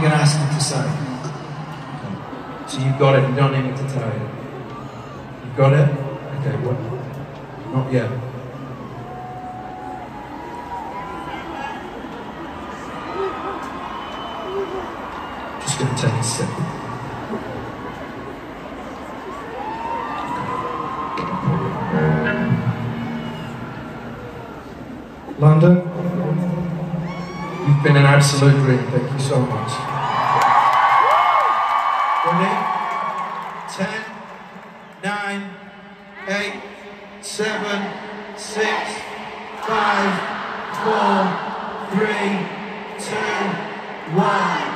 going to ask you to say. Okay. So you've got it, you don't need me to tell you. You've got it? Okay, what? Not yet. Just going to take a sip. London, you've been an absolute dream. Thank you so much. Ready? 10, 9, 8, 7, 6, 5, 4, 3, 2, 1.